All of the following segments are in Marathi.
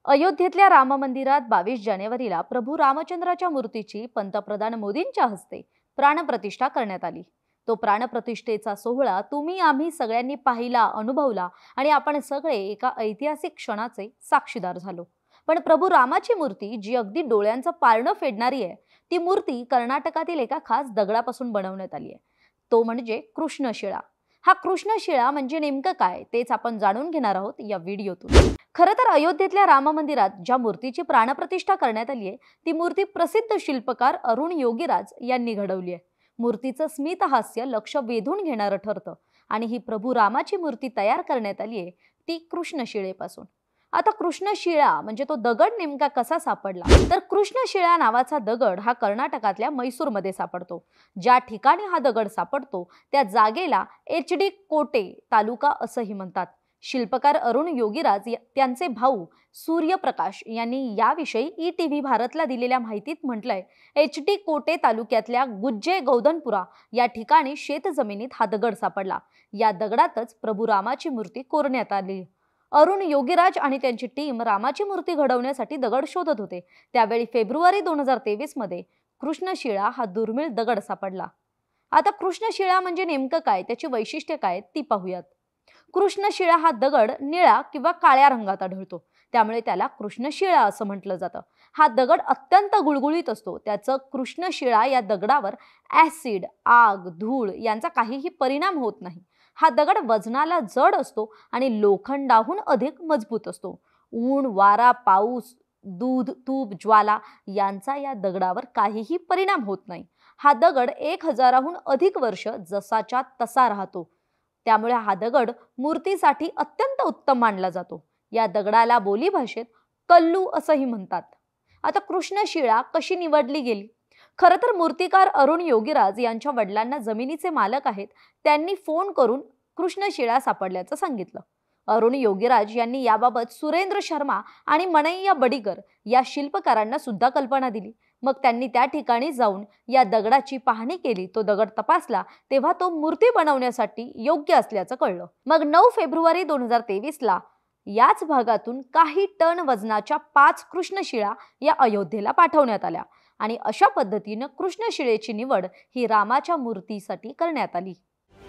अयोध्येतल्या राम मंदिरात 22 जानेवारीला प्रभू रामचंद्राच्या मूर्तीची पंतप्रधान मोदींच्या हस्ते प्राणप्रतिष्ठा करण्यात आली। तो प्राणप्रतिष्ठेचा सोहळा तुम्ही आम्ही सगळ्यांनी पाहिला, अनुभवला आणि आपण सगळे एका ऐतिहासिक क्षणाचे साक्षीदार झालो। पण प्रभू रामाची मूर्ती जी अगदी डोळ्यांचं पारणं फेडणारी आहे, ती मूर्ती कर्नाटकातील एका खास दगडापासून बनवण्यात आली आहे। तो म्हणजे कृष्णशिळा। हा कृष्णशिळा म्हणजे नेमकं काय तेच आपण जाणून घेणार आहोत या व्हिडिओतून। खरं तर अयोध्येतल्या राम मंदिरात ज्या मूर्तीची प्राणप्रतिष्ठा करण्यात आली आहे, ती मूर्ती प्रसिद्ध शिल्पकार अरुण योगीराज यांनी घडवली आहे। मूर्तीचं स्मित हास्य लक्ष वेधून घेणारं ठरतं आणि ही प्रभू रामाची मूर्ती तयार करण्यात आली आहे ती कृष्णशिळेपासून। आता कृष्णशिळा म्हणजे तो दगड नेमका कसा सापडला, तर कृष्णशिळा नावाचा दगड हा कर्नाटकातल्या मैसूरमध्ये सापडतो। ज्या ठिकाणी हा दगड सापडतो त्या जागेला एच.डी. कोटे तालुका असंही म्हणतात। शिल्पकार अरुण योगीराज त्यांचे भाऊ सूर्यप्रकाश यांनी याविषयी ई.टी.व्ही. भारतला दिलेल्या माहितीत म्हटलंय, एच.डी. कोटे तालुक्यातल्या गुज्जे गौदनपुरा या ठिकाणी शेतजमिनीत हा दगड सापडला। या दगडातच प्रभू रामाची मूर्ती कोरण्यात आली। अरुण योगीराज आणि त्यांची टीम रामाची मूर्ती घडवण्यासाठी दगड शोधत होते। त्यावेळी फेब्रुवारी 2023 मध्ये कृष्णशिळा हा दुर्मिळ दगड सापडला। आता कृष्णशिळा म्हणजे नेमकं काय, त्याची वैशिष्ट्ये काय ती पाहूयात। कृष्णशिळा हा दगड निळा किंवा काळ्या रंगात आढळतो, त्यामुळे त्याला कृष्णशिळा असं म्हटलं जातं। हा दगड अत्यंत गुळगुळीत असतो। त्याचं कृष्णशिळा या दगडावर ऍसिड, आग, धूळ यांचा काहीही परिणाम होत नाही। हा दगड वजनाला जड असतो आणि लोखंडाहून अधिक मजबूत असतो। ऊन, वारा, पाऊस, दूध, तूप, ज्वाला यांचा या दगडावर काहीही परिणाम होत नाही। हा दगड 1000हून अधिक वर्ष जसाच्या तसा राहतो, त्यामुळे हा दगड मूर्तीसाठी अत्यंत उत्तम मानला जातो। या दगडाला बोलीभाषेत कल्लू असंही म्हणतात। आता कृष्णशिळा कशी निवडली गेली? खरं तर मूर्तिकार अरुण योगीराज यांच्या वडिलांना जमिनीचे मालक आहेत, त्यांनी फोन करून कृष्णशिळा सापडल्याचं सांगितलं। अरुण योगीराज यांनी याबाबत सुरेंद्र शर्मा आणि मनैया बडीकर या शिल्पकारांना सुद्धा कल्पना दिली। मग त्यांनी त्या ठिकाणी जाऊन या दगडाची पाहणी केली। तो दगड तपासला तेव्हा तो मूर्ती बनवण्यासाठी योग्य असल्याचं कळलं। मग 9 फेब्रुवारी 2023 ला याच भागातून काही टन वजनाच्या 5 कृष्णशिळा या अयोध्येला पाठवण्यात आल्या आणि अशा पद्धतीने कृष्णशिळेची निवड ही रामाच्या मूर्तीसाठी करण्यात आली।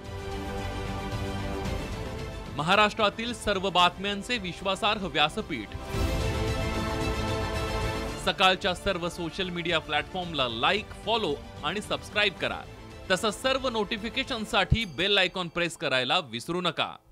महाराष्ट्रातील सर्व बातम्यांचे विश्वासार्ह व्यासपीठ, सकाळच्या सर्व सोशल मीडिया प्लॅटफॉर्मला लाईक, फॉलो आणि सबस्क्राईब करा। तसंच सर्व नोटिफिकेशनसाठी बेल आयकॉन प्रेस करायला विसरू नका।